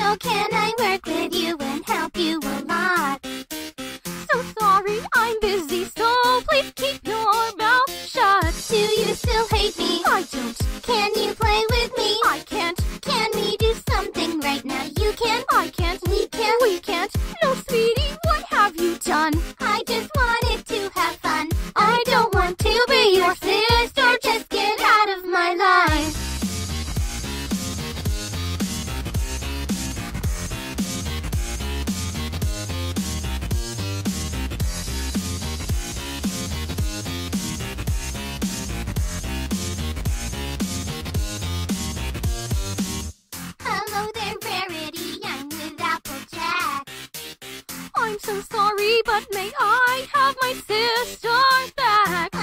How can I work with you and help you a lot? So sorry, I'm busy, so please keep your mouth shut. Do you still hate me? I don't. Can you play with me? I can't. Can we do something right now? You can. I can't. We can. We can't. No, sweetie, what have you done? I just wanted to have fun. I don't want to be your sister. Just get out of my life. Hello there, Rarity. I'm with Applejack. I'm so sorry, but may I have my sister back?